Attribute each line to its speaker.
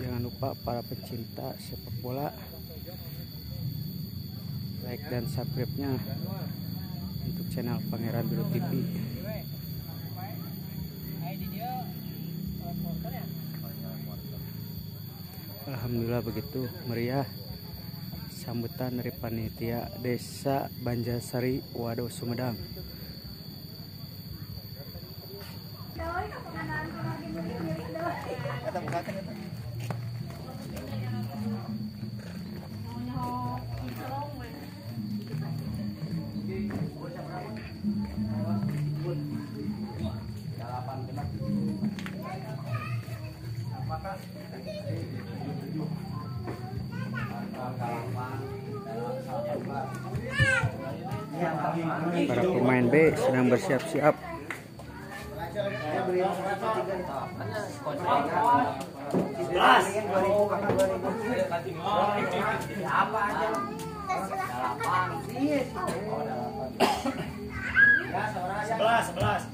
Speaker 1: Jangan lupa para pecinta sepak bola, like dan subscribe-nya untuk channel Pangeran Biru TV. Alhamdulillah begitu meriah sambutan dari panitia Desa Banjarsari Waduh Sumedang. Para pemain B sedang bersiap-siap.
Speaker 2: Sebelas.